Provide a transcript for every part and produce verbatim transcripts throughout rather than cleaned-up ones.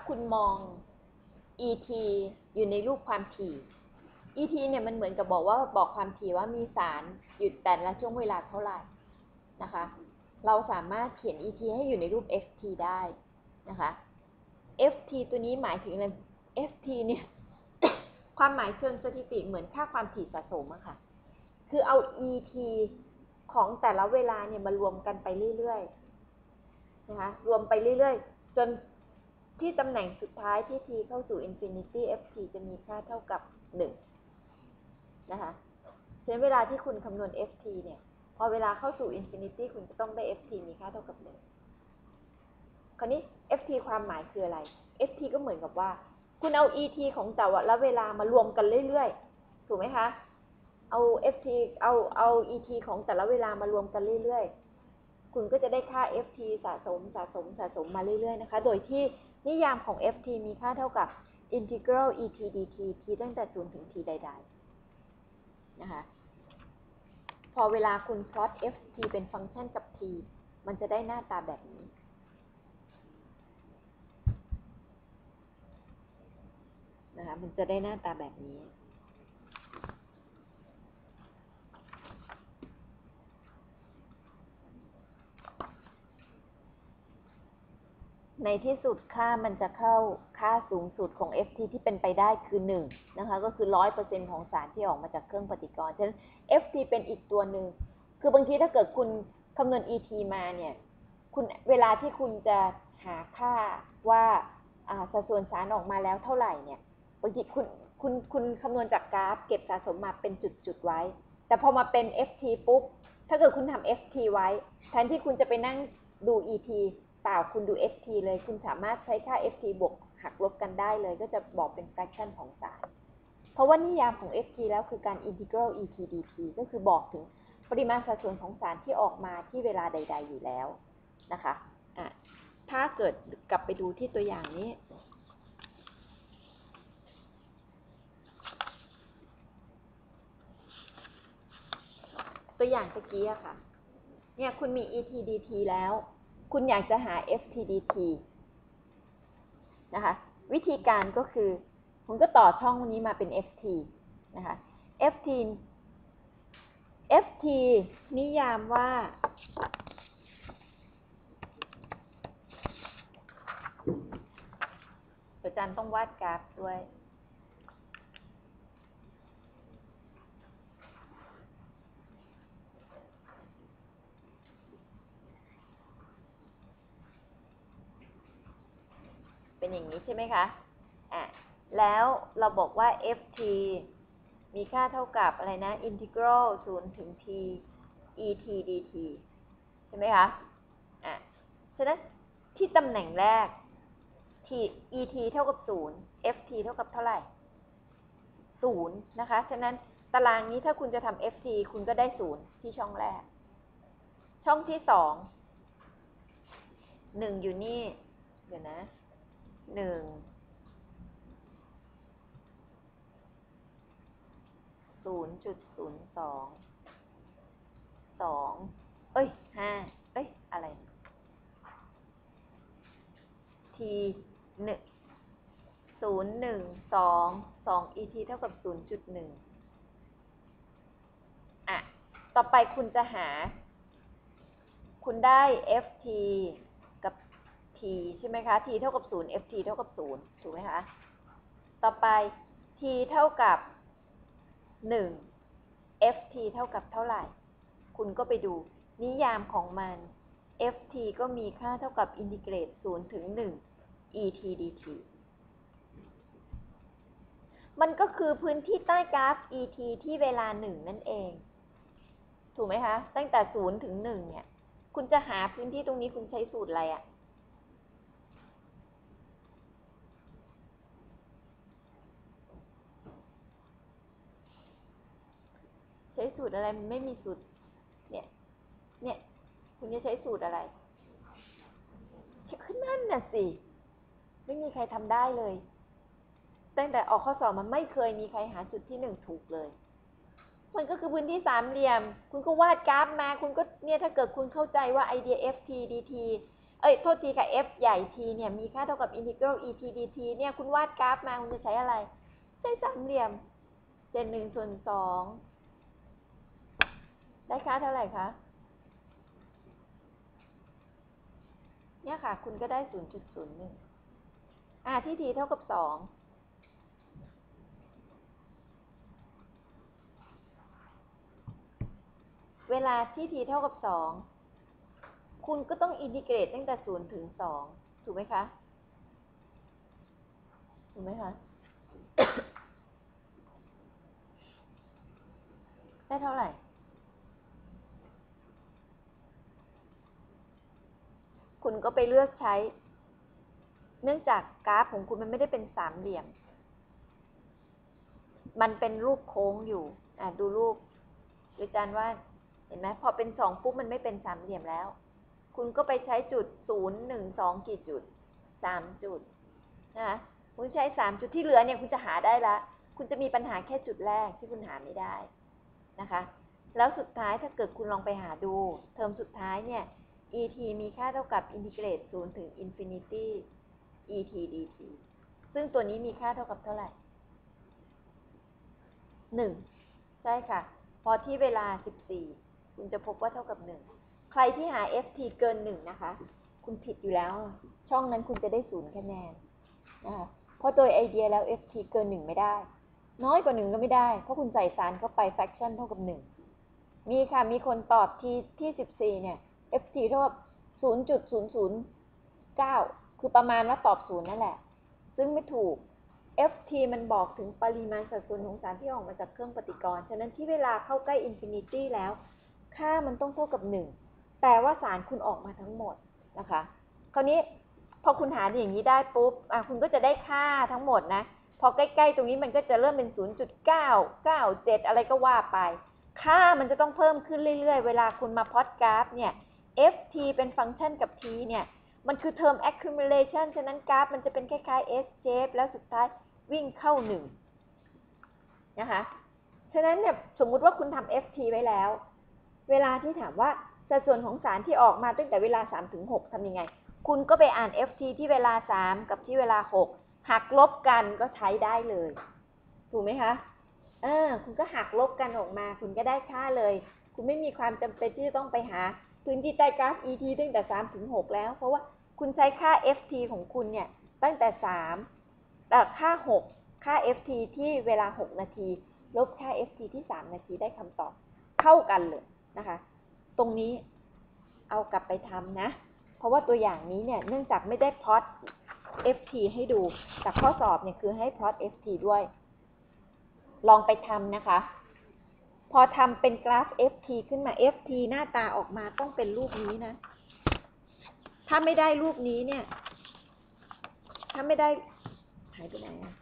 คุณมอง อี ที อยู่ในรูปความถี่ อี ที เนี่ยมันเหมือนกับบอกว่าบอกความถี่ว่ามีสารอยู่แต่ละช่วงเวลาเท่าไหร่นะคะเราสามารถเขียน อี ที ให้อยู่ในรูป เอฟ ที ได้นะคะ เอฟ ที ตัวนี้หมายถึงอะไร เอฟ ที เนี่ย ความหมายเชิงสถิติเหมือนค่าความถี่สะสมอะค่ะคือเอา อี ที ของแต่ละเวลาเนี่ยมารวมกันไปเรื่อยๆนะคะรวมไปเรื่อยๆจนที่ตำแหน่งสุดท้ายที่ t เข้าสู่ infinity เอฟ ที จะมีค่าเท่ากับหนึ่งนะคะฉะนั้นเวลาที่คุณคำนวณ เอฟ ที เนี่ยพอเวลาเข้าสู่ infinity คุณจะต้องได้ เอฟ ที มีค่าเท่ากับหนึ่งคราวนี้ เอฟ ที ความหมายคืออะไร เอฟ ที ก็เหมือนกับว่าคุณเอา อี ที ของแต่ละเวลามารวมกันเรื่อยๆถูกไหมคะเอา เอฟ ที เอาเอา อี ที ของแต่ละเวลามารวมกันเรื่อยๆคุณก็จะได้ค่า เอฟ ที สะสมสะสมสะสมมาเรื่อยๆนะคะโดยที่นิยามของ เอฟ ที มีค่าเท่ากับ integral อี ที ดี ที t ตั้งแต่ศูนย์ถึง t ใดๆนะคะพอเวลาคุณ plot เอฟ ที เป็นฟังก์ชันกับ t มันจะได้หน้าตาแบบนี้นะคะมันจะได้หน้าตาแบบนี้ในที่สุดค่ามันจะเข้าค่าสูงสุดของ เอฟ ที ที่เป็นไปได้คือหนึ่งนะคะก็คือ หนึ่งร้อยเปอร์เซ็นต์ ของสารที่ออกมาจากเครื่องปฏิกรณ์ฉะนั้น เอฟ ที เป็นอีกตัวหนึ่งคือบางทีถ้าเกิดคุณคำนวณ อี ที มาเนี่ยคุณเวลาที่คุณจะหาค่าว่าสัดส่วนสารออกมาแล้วเท่าไหร่เนี่ยบางทีคุณคุณคุณคำนวณจากกราฟเก็บสะสมมาเป็นจุดๆไว้แต่พอมาเป็น เอฟ ที ปุ๊บถ้าเกิดคุณทำ เอฟ ที ไว้แทนที่คุณจะไปนั่งดู อี ที เปล่าคุณดู เอฟ ที เลยคุณสามารถใช้ค่า เอฟ ที บวกหักลบกันได้เลยก็จะบอกเป็น fraction ของสารเพราะว่านิยามของ เอฟ ที แล้วคือการ integral อี ที ดี ที ก็คือบอกถึงปริมาณสัดส่วนของสารที่ออกมาที่เวลาใดๆอยู่แล้วนะคะะถ้าเกิดกลับไปดูที่ตัวอย่างนี้ตัวอย่างตะกี้อะค่ะเนี่ยคุณมี อี ที ดี ที แล้วคุณอยากจะหา เอฟ ที ดี ที นะคะวิธีการก็คือคุณก็ต่อช่องนี้มาเป็น เอฟ ที นะคะ เอฟ ที เอฟ ที นิยามว่าอาจารย์ต้องวาดกราฟด้วยเป็นอย่างนี้ใช่ไหมคะอ่ะแล้วเราบอกว่า เอฟ ที มีค่าเท่ากับอะไรนะ integral ศูนย์ถึง t อี ที ดี ที ใช่ไหมคะอ่ะฉะนั้นที่ตำแหน่งแรก t อี ที เท่ากับศูนย์ เอฟ ที เท่ากับเท่าไหร่ศูนย์นะคะฉะนั้นตารางนี้ถ้าคุณจะทำ เอฟ ที คุณก็ได้ศูนย์ที่ช่องแรกช่องที่สองหนึ่งอยู่นี่เดี๋ยวนะหนึ่งศูนย์จุดศูนย์สองสองเอ้ยห้าเอ้ยอะไร t หนึ่งศูนย์หนึ่งสองสอง อี ที เท่ากับศูนย์จุดหนึ่งอ่ะต่อไปคุณจะหาคุณได้ เอฟ ที กับ t ใช่ไหมคะ t เท่ากับศูนย์ เอฟ ที เท่ากับศูนย์ถูกไหมคะต่อไป t เท่ากับหนึ่ง เอฟ ที เท่ากับเท่าไหร่คุณก็ไปดูนิยามของมัน เอฟ ที ก็มีค่าเท่ากับอินทิเกรตศูนย์ถึงหนึ่ง อี ที ดี ที มันก็คือพื้นที่ใต้กราฟ อี ที ที่เวลาหนึ่งนั่นเองถูกไหมคะตั้งแต่ศูนย์ถึงหนึ่งเนี่ยคุณจะหาพื้นที่ตรงนี้คุณใช้สูตรอะไรอะใช้สูตรอะไรมันไม่มีสูตรเนี่ยเนี่ยคุณจะใช้สูตรอะไรขึ้นนั่นน่ะสิไม่มีใครทำได้เลยตั้งแต่ออกข้อสอบมันไม่เคยมีใครหาจุดที่หนึ่งถูกเลยมันก็คือพื้นที่สามเหลี่ยมคุณก็วาดกราฟมาคุณก็เนี่ยถ้าเกิดคุณเข้าใจว่าไอเดีย เอฟ ที ดี ทีเอ้ยโทษทีค่ะ f ใหญ่ t เนี่ยมีค่าเท่ากับ integral et dt เนี่ยคุณวาดกราฟมาคุณจะใช้อะไรใช้สามเหลี่ยมเศษหนึ่งส่วนสองได้ค่าเท่าไหร่คะเนี่ยค่ะคุณก็ได้ ศูนย์จุดศูนย์หนึ่ง อ่าที่ t เท่ากับสองเวลาที่ t เท่ากับสองคุณก็ต้องอินทิเกรตตั้งแต่ศูนย์ถึงสองถูกไหมคะถูกไหมคะ ได้เท่าไหร่คุณก็ไปเลือกใช้เนื่องจากกราฟของคุณมันไม่ได้เป็นสามเหลี่ยมมันเป็นรูปโค้งอยู่อ่ะดูรูปอาจารย์ว่าเห็นไหมพอเป็นสองปุ๊บมันไม่เป็นสามเหลี่ยมแล้วคุณก็ไปใช้จุดศูนย์หนึ่งสองกี่จุดสามจุดนะคุณใช้สามจุดที่เหลือเนี่ยคุณจะหาได้ละคุณจะมีปัญหาแค่จุดแรกที่คุณหาไม่ได้นะคะแล้วสุดท้ายถ้าเกิดคุณลองไปหาดูเทอมสุดท้ายเนี่ย et มีค่าเท่ากับอินทิเกรตศูนย์ถึง infinity et dt ซึ่งตัวนี้มีค่าเท่ากับเท่าไหร่หนึ่งใช่ค่ะพอที่เวลาสิบสี่คุณจะพบว่าเท่ากับหนึ่งใครที่หา ft เกินหนึ่งนะคะคุณผิดอยู่แล้วช่องนั้นคุณจะได้ศูนย์คะแนนนะคะเพราะโดยไอเดียแล้ว ft เกินหนึ่งไม่ได้น้อยกว่าหนึ่งก็ไม่ได้เพราะคุณใส่สารเข้าไป fraction เท่ากับหนึ่งมีค่ะมีคนตอบที่ที่สิบสี่เนี่ย ft เท่ากับ ศูนย์จุดศูนย์ศูนย์เก้า คือประมาณว่าตอบศูนย์นั่นแหละซึ่งไม่ถูกft มันบอกถึงปริมาณสัดส่วนของสารที่ออกมาจากเครื่องปฏิกรณ์ฉะนั้นที่เวลาเข้าใกล้อินฟินิตี้แล้วค่ามันต้องเท่ากับหนึ่งแต่ว่าสารคุณออกมาทั้งหมดนะคะคราวนี้พอคุณหาอย่างนี้ได้ปุ๊บอ่ะคุณก็จะได้ค่าทั้งหมดนะพอใกล้ๆตรงนี้มันก็จะเริ่มเป็น ศูนย์จุดเก้าเก้าเจ็ด อะไรก็ว่าไปค่ามันจะต้องเพิ่มขึ้นเรื่อยๆเวลาคุณมาพล็อตกราฟเนี่ย ft เป็นฟังก์ชันกับ t เนี่ยมันคือ term accumulation ฉะนั้นกราฟมันจะเป็นคล้ายๆ S shape แล้วสุดท้ายวิ่งเข้าหนึ่งนะคะฉะนั้นเนี่ยสมมุติว่าคุณทำ ft ไว้แล้วเวลาที่ถามว่าสัดส่วนของสารที่ออกมาตั้งแต่เวลา สามถึงหก ทำยังไงคุณก็ไปอ่าน ft ที่เวลาสามกับที่เวลาหกหักลบกันก็ใช้ได้เลยถูกไหมคะเออคุณก็หักลบกันออกมาคุณก็ได้ค่าเลยคุณไม่มีความจำเป็นที่จะต้องไปหาพื้นที่ใต้กราฟ et ตั้งแต่ สามถึงหก แล้วเพราะว่าคุณใช้ค่า ft ของคุณเนี่ยตั้งแต่สามแต่ค่าหกค่า ft ที่เวลาหกนาทีลบค่า ft ที่สามนาทีได้คำตอบเท่ากันเลยนะคะตรงนี้เอากลับไปทำนะเพราะว่าตัวอย่างนี้เนี่ยเนื่องจากไม่ได้พล็อต ft ให้ดูแต่ข้อสอบเนี่ยคือให้พล็อต ft ด้วยลองไปทำนะคะพอทำเป็นกราฟ ft ขึ้นมา ft หน้าตาออกมาต้องเป็นรูปนี้นะถ้าไม่ได้รูปนี้เนี่ยถ้าไม่ได้หายไปไหนอะ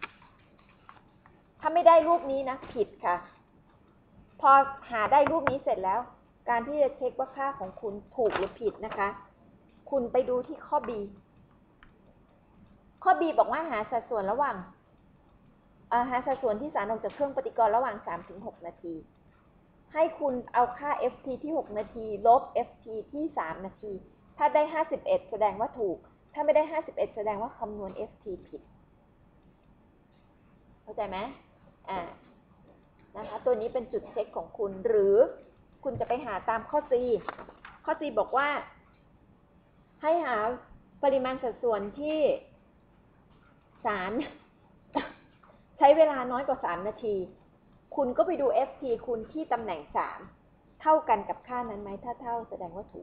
ถ้าไม่ได้รูปนี้นะผิดค่ะพอหาได้รูปนี้เสร็จแล้วการที่จะเช็คว่าค่าของคุณถูกหรือผิดนะคะคุณไปดูที่ข้อ B ข้อ B บอกว่าหาสัดส่วนระหว่างหาสัดส่วนที่สารออกจากเครื่องปฏิกรณ์ระหว่าง สามถึงหก นาทีให้คุณเอาค่า ft ที่หกนาทีลบ ft ที่สามนาทีถ้าได้ห้าสิบเอ็ดแสดงว่าถูกถ้าไม่ได้ห้าสิบเอ็ดแสดงว่าคำนวณ ft ผิดเข้าใจไหมอ่านะคะตัวนี้เป็นจุดเช็คของคุณหรือคุณจะไปหาตามข้อ C ข้อ C บอกว่าให้หาปริมาณสัดส่วนที่สารใช้เวลาน้อยกว่าสามนาทีคุณก็ไปดู ft คุณที่ตำแหน่งสามเท่ากันกับค่านั้นไหมถ้าเท่าแสดงว่าถูก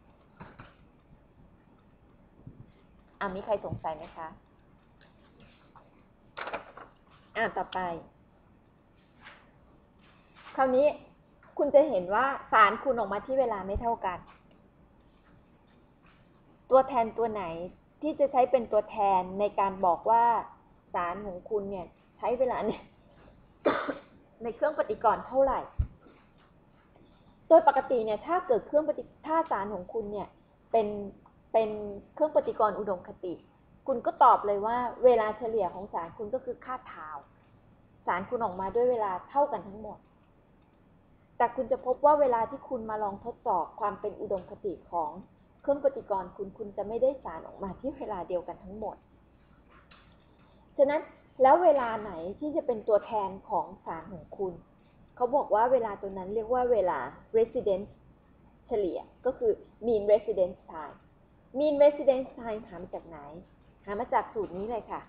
อ่ะมีใครสงสัยไหมคะอ่ะต่อไปคราวนี้คุณจะเห็นว่าสารคุณออกมาที่เวลาไม่เท่ากันตัวแทนตัวไหนที่จะใช้เป็นตัวแทนในการบอกว่าสารของคุณเนี่ยใช้เวลาเนี่ย ในเครื่องปฏิกรณ์เท่าไหร่โดยปกติเนี่ยถ้าเกิดเครื่องปฏิถ้าสารของคุณเนี่ยเป็นเป็นเครื่องปฏิกรณ์อุดมคติคุณก็ตอบเลยว่าเวลาเฉลี่ยของสารคุณก็คือค่าทาวสารคุณออกมาด้วยเวลาเท่ากันทั้งหมดแต่คุณจะพบว่าเวลาที่คุณมาลองทดสอบความเป็นอุดมคติของเครื่องปฏิกรณ์คุณคุณจะไม่ได้สารออกมาที่เวลาเดียวกันทั้งหมดฉะนั้นแล้วเวลาไหนที่จะเป็นตัวแทนของสารของคุณเขาบอกว่าเวลาตัวนั้นเรียกว่าเวลา residence เฉลี่ยก็คือ mean residence time mean residence time หามาจากไหนหามาจากสูตรนี้เลยค่ะ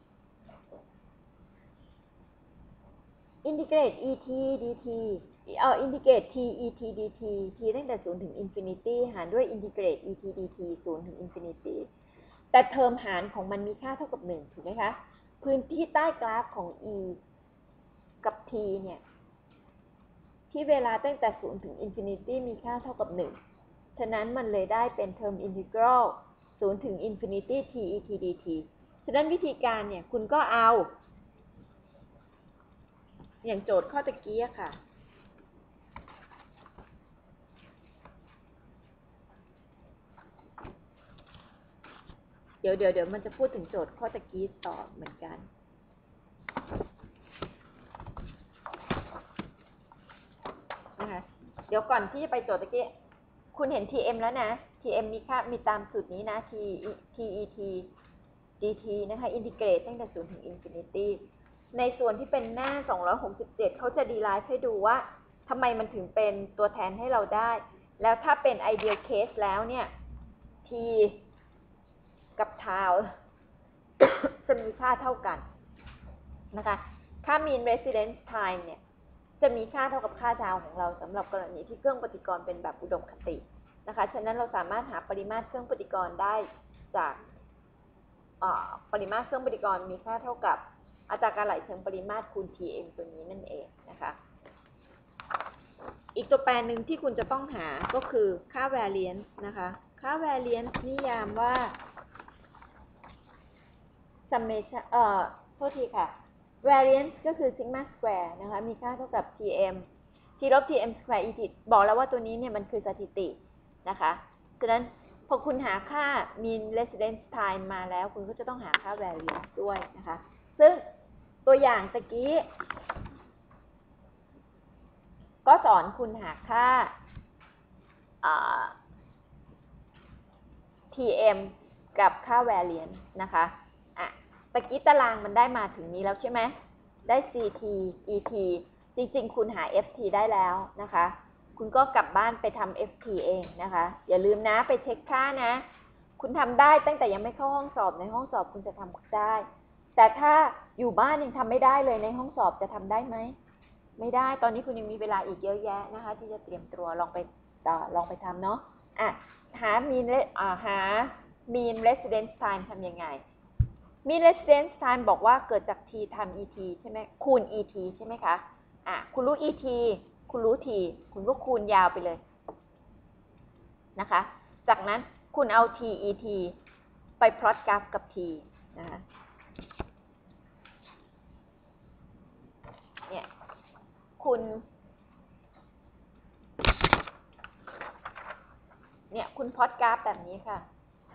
integrate et dt เอ่อ integrate t et dt t ตั้งแต่ศูนย์ถึง infinity หารด้วย integrate et dt ศูนย์ถึง infinity แต่เทอมหารของมันมีค่าเท่ากับหนึ่งถูกไหมคะพื้นที่ใต้กราฟของ e กับ t เนี่ยที่เวลาตั้งแต่ศูนย์ถึง infinity มีค่าเท่ากับหนึ่งฉะนั้นมันเลยได้เป็นเทอม integral ศูนย์ถึง infinity t et dt ฉะนั้นวิธีการเนี่ยคุณก็เอาอย่างโจทย์ข้อตะกี้อะค่ะเดี๋ยวเดี๋ยวเดี๋ยวมันจะพูดถึงโจทย์ข้อตะกี้ต่อเหมือนกันนะคะเดี๋ยวก่อนที่จะไปโจทย์ตะกี้คุณเห็น ที เอ็ม แล้วนะ ที เอ็ม มีค่ามีตามสูตรนี้นะ t et dt นะคะอินทิเกรตตั้งแต่ศูนย์ถึง infinity ในส่วนที่เป็นหน้าสองร้อยหกสิบเจ็ดเขาจะดีไลฟ์ให้ดูว่าทำไมมันถึงเป็นตัวแทนให้เราได้แล้วถ้าเป็น ideal case แล้วเนี่ย t กับ tau จะมีค่าเท่ากันนะคะค่า mean residence time เนี่ยจะมีค่าเท่ากับค่า tau ของเราสำหรับกรณีที่เครื่องปฏิกรณ์เป็นแบบอุดมคตินะคะฉะนั้นเราสามารถหาปริมาตรเครื่องปฏิกรณ์ได้จากปริมาตรเครื่องปฏิกรณ์มีค่าเท่ากับอัตราการไหลเชิงปริมาตรคูณ Tm ตัวนี้นั่นเองนะคะอีกตัวแปรหนึ่งที่คุณจะต้องหาก็คือค่า variance นะคะค่า variance นิยามว่า summation เอ่อโทษทีค่ะ variance ก็คือ sigma square นะคะมีค่าเท่ากับ Tm t ลบ Tm square et บอกแล้วว่าตัวนี้เนี่ยมันคือสถิตินะคะฉะนั้นพอคุณหาค่า mean residence time มาแล้วคุณก็จะต้องหาค่า variance ด้วยนะคะซึ่งตัวอย่างตะกี้ก็สอนคุณหาค่า Tm กับค่า variance นะคะอ่ะตะกี้ตารางมันได้มาถึงนี้แล้วใช่ไหมได้ ct et จริงๆคุณหา ft ได้แล้วนะคะคุณก็กลับบ้านไปทำ ft เองนะคะอย่าลืมนะไปเช็คค่านะคุณทำได้ตั้งแต่ยังไม่เข้าห้องสอบในห้องสอบคุณจะทำได้แต่ถ้าอยู่บ้านยังทำไม่ได้เลยในห้องสอบจะทำได้ไหมไม่ได้ตอนนี้คุณยังมีเวลาอีกเยอะแยะนะคะที่จะเตรียมตัวลองไปต่อลองไปทำเนาะอ่ะหา mean อ่าหา mean residence time ทำยังไง mean residence time บอกว่าเกิดจาก t ทำ et ใช่ไหมคูณ et ใช่ไหมคะอ่ะคุณรู้ et คุณรู้ t คุณก็คูณยาวไปเลยนะคะจากนั้นคุณเอา t et ไป plot กราฟกับ t นะคะเนี่ยคุณเนี่ยคุณ plot กราฟแบบนี้ค่ะ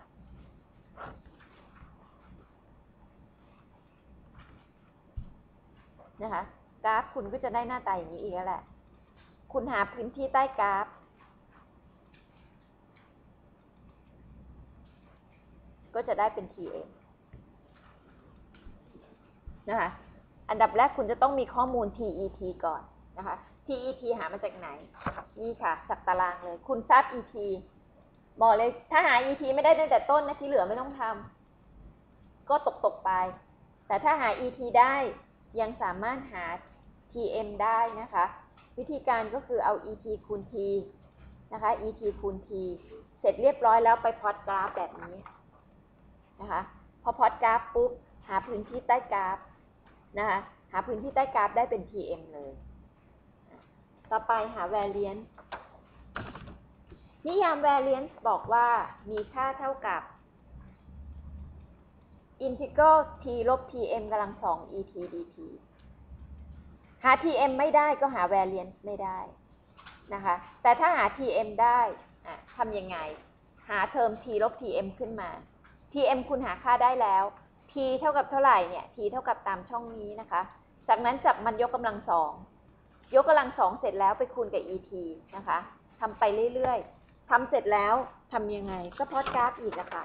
นะคะกราฟคุณก็จะได้หน้าตาอย่างนี้อีกแล้วแหละคุณหาพื้นที่ใต้กราฟก็จะได้เป็น Tm นะคะอันดับแรกคุณจะต้องมีข้อมูล ที อี ที ก่อนนะคะ ที อี ที หามาจากไหนนี่ค่ะจากตารางเลยคุณทราบ อี ที บอกเลยถ้าหา อี ที ไม่ได้ตั้งแต่ต้นนะที่เหลือไม่ต้องทำก็ตกตกไปแต่ถ้าหา อี ที ได้ยังสามารถหา Tm ได้นะคะวิธีการก็คือเอา et คูณ t นะคะ et คูณ t เสร็จเรียบร้อยแล้วไปพลอตกราฟแบบนี้นะคะพอพลอตกราฟปุ๊บหาพื้นที่ใต้กราฟนะคะหาพื้นที่ใต้กราฟได้เป็น Tm เลยต่อไปหา variance นิยาม variance บอกว่ามีค่าเท่ากับ integral t ลบ Tm กำลังสอง et dt หา Tm ไม่ได้ก็หา variance ไม่ได้นะคะแต่ถ้าหา Tm ได้ทำยังไงหาเทอม t ลบ Tm ขึ้นมา Tm คุณหาค่าได้แล้ว t เท่ากับเท่าไหร่เนี่ย t เท่ากับตามช่องนี้นะคะจากนั้นจับมันยกกำลังสองยกกำลังสองเสร็จแล้วไปคูณกับ et นะคะทำไปเรื่อยๆทำเสร็จแล้วทำยังไงก็พลอตกราฟอีกอะค่ะ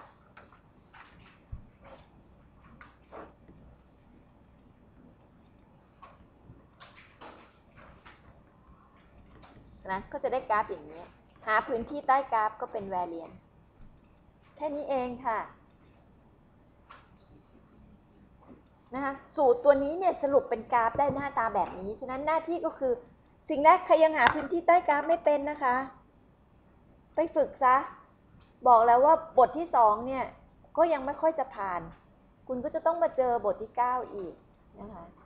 นะก็จะได้กราฟอย่างนี้หาพื้นที่ใต้กราฟก็เป็น variance แค่นี้เองค่ะนะคะสูตรตัวนี้เนี่ยสรุปเป็นกราฟได้หน้าตาแบบนี้ฉะนั้นหน้าที่ก็คือสิ่งแรกใครยังหาพื้นที่ใต้กราฟไม่เป็นนะคะไปฝึกซะบอกแล้วว่าบทที่สองเนี่ยก็ยังไม่ค่อยจะผ่านคุณก็จะต้องมาเจอบทที่เก้าอีกนะคะ